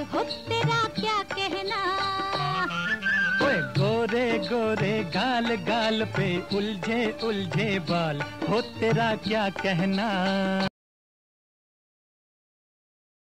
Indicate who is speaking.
Speaker 1: हो तेरा क्या कहना।
Speaker 2: ओए गोरे गोरे गाल गाल पे उलझे उलझे बाल, हो तेरा क्या कहना।